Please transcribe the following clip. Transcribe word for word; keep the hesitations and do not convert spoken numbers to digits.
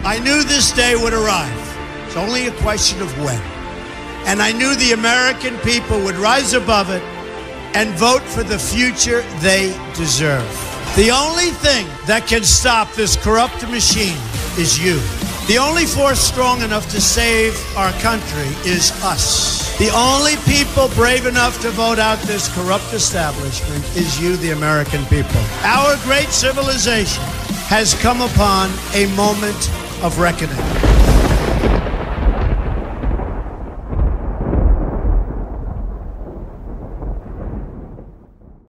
I knew this day would arrive. It's only a question of when. And I knew the American people would rise above it and vote for the future they deserve. The only thing that can stop this corrupt machine is you. The only force strong enough to save our country is us. The only people brave enough to vote out this corrupt establishment is you, the American people. Our great civilization has come upon a moment of reckoning.